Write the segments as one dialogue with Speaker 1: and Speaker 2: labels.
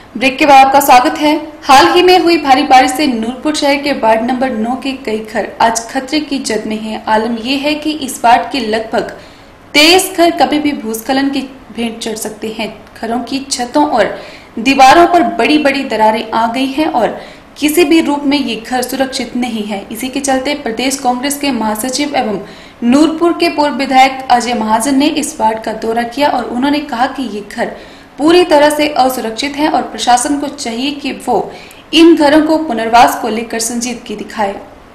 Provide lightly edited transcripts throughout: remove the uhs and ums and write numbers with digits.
Speaker 1: Break के बाद आपका स्वागत है। हाल ही में हुई भारी बारिश से नूरपुर शहर के वार्ड नंबर 9 के कई घर आज खतरे की जद में हैं। आलम यह है कि इस वार्ड के लगभग 23 घर कभी भी भूस्खलन की भेंट चढ़ सकते हैं। घरों की छतों और दीवारों पर बड़ी बड़ी दरारें आ गई हैं और किसी भी रूप में ये घर सुरक्षित नहीं है। इसी के चलते प्रदेश कांग्रेस के महासचिव एवं नूरपुर के पूर्व विधायक अजय महाजन ने इस वार्ड का दौरा किया और उन्होंने कहा कि ये घर पूरी तरह से असुरक्षित है और प्रशासन को चाहिए कि वो इन घरों को पुनर्वास को लेकर संजीदगी दिखाए।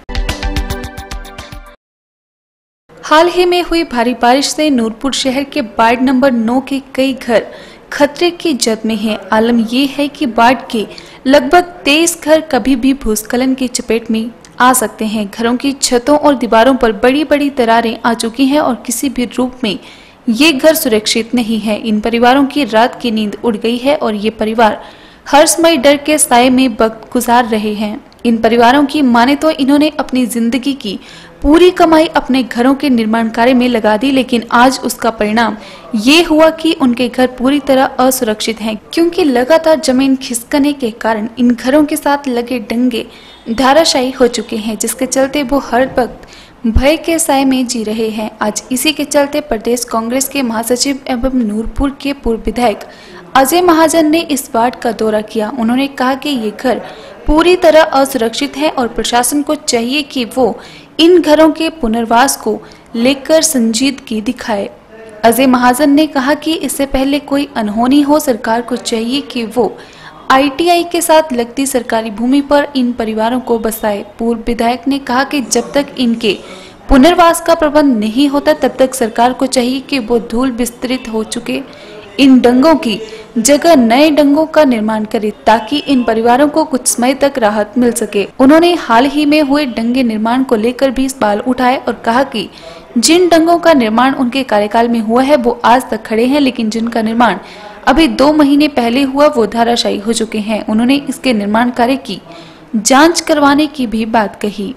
Speaker 1: हाल ही में हुई भारी बारिश से नूरपुर शहर के वार्ड नंबर 9 के कई घर खतरे की जद में हैं। आलम यह है कि वार्ड के लगभग 23 घर कभी भी भूस्खलन की चपेट में आ सकते हैं। घरों की छतों और दीवारों पर बड़ी बड़ी दरारें आ चुकी हैं और किसी भी रूप में ये घर सुरक्षित नहीं है। इन परिवारों की रात की नींद उड़ गई है और ये परिवार हर समय डर के साए में वक्त गुजार रहे हैं। इन परिवारों की माने तो इन्होंने अपनी जिंदगी की पूरी कमाई अपने घरों के निर्माण कार्य में लगा दी, लेकिन आज उसका परिणाम ये हुआ कि उनके घर पूरी तरह असुरक्षित हैं, क्योंकि लगातार जमीन खिसकने के कारण इन घरों के साथ लगे डंगे धाराशायी हो चुके हैं, जिसके चलते वो हर वक्त भय के साए में जी रहे हैं। आज इसी के चलते प्रदेश कांग्रेस के महासचिव एवं नूरपुर के पूर्व विधायक अजय महाजन ने इस वार्ड का दौरा किया। उन्होंने कहा कि ये घर पूरी तरह असुरक्षित है और प्रशासन को चाहिए कि वो इन घरों के पुनर्वास को लेकर संजीदगी दिखाए। अजय महाजन ने कहा कि इससे पहले कोई अनहोनी हो, सरकार को चाहिए कि वो ITI के साथ लगती सरकारी भूमि पर इन परिवारों को बसाए। पूर्व विधायक ने कहा कि जब तक इनके पुनर्वास का प्रबंध नहीं होता तब तक सरकार को चाहिए कि वो धूल विस्तृत हो चुके इन डंगों की जगह नए डंगों का निर्माण करे, ताकि इन परिवारों को कुछ समय तक राहत मिल सके। उन्होंने हाल ही में हुए डंगे निर्माण को लेकर भी सवाल उठाए और कहा कि जिन डंगों का निर्माण उनके कार्यकाल में हुआ है वो आज तक खड़े हैं, लेकिन जिनका निर्माण अभी 2 महीने पहले हुआ वो धाराशायी हो चुके हैं। उन्होंने इसके निर्माण कार्य की जांच करवाने की भी बात कही।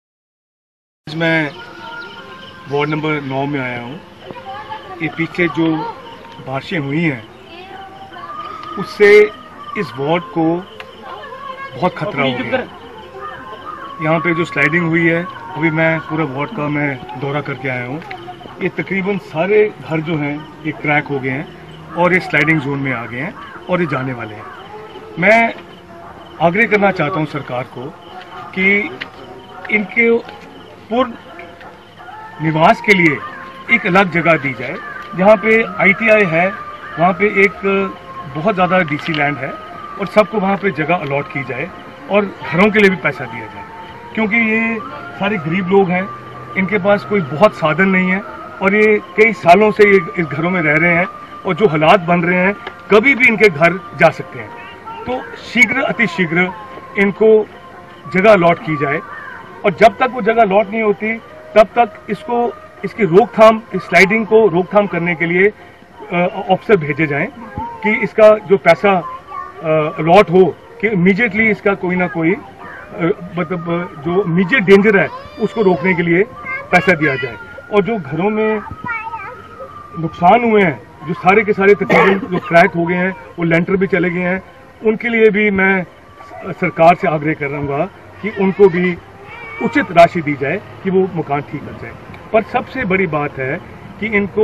Speaker 2: मैं वार्ड नंबर 9 में आया हूँ। ये पीछे जो बारिशें हुई हैं उससे इस वार्ड को बहुत खतरा हो गया। यहाँ पे जो स्लाइडिंग हुई है, अभी मैं पूरा वार्ड का मैं दौरा करके आया हूँ। ये तकरीबन सारे घर जो हैं ये क्रैक हो गए हैं और ये स्लाइडिंग जोन में आ गए हैं और ये जाने वाले हैं। मैं आग्रह करना चाहता हूँ सरकार को कि इनके पूर्ण निवास के लिए एक अलग जगह दी जाए। जहाँ पे ITI है वहाँ पे एक बहुत ज़्यादा DC लैंड है और सबको वहाँ पे जगह अलॉट की जाए और घरों के लिए भी पैसा दिया जाए, क्योंकि ये सारे गरीब लोग हैं, इनके पास कोई बहुत साधन नहीं है और ये कई सालों से ये इस घरों में रह रहे हैं और जो हालात बन रहे हैं कभी भी इनके घर जा सकते हैं। तो शीघ्र अतिशीघ्र इनको जगह अलॉट की जाए और जब तक वो जगह अलॉट नहीं होती तब तक इसकी रोकथाम, इस स्लाइडिंग को रोकथाम करने के लिए ऑफिसर भेजे जाएं कि इसका जो पैसा अलॉट हो कि इमीडिएटली इसका कोई ना कोई मतलब जो इमीडिएट डेंजर है उसको रोकने के लिए पैसा दिया जाए। और जो घरों में नुकसान हुए हैं, जो सारे के सारे तकरीबन जो क्रैक हो गए हैं, वो लेंटर भी चले गए हैं, उनके लिए भी मैं सरकार से आग्रह कर रहा कि उनको भी उचित राशि दी जाए कि वो मकान ठीक कर जाए। पर सबसे बड़ी बात है कि इनको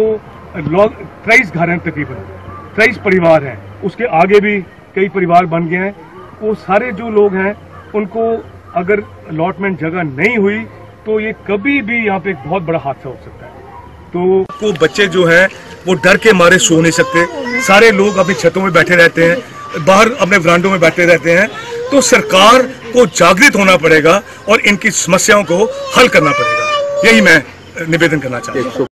Speaker 2: 23 घर हैं, तकरीबन 23 परिवार हैं, उसके आगे भी कई परिवार बन गए हैं। वो सारे जो लोग हैं उनको अगर अलॉटमेंट जगह नहीं हुई तो ये कभी भी यहाँ पे एक बहुत बड़ा हादसा हो सकता है। तो बच्चे जो हैं वो डर के मारे सो नहीं सकते, सारे लोग अपनी छतों में बैठे रहते हैं, बाहर अपने वरांडों में बैठे रहते हैं। तो सरकार को जागृत होना पड़ेगा और इनकी समस्याओं को हल करना पड़ेगा। यही मैं निवेदन करना चाहता हूँ।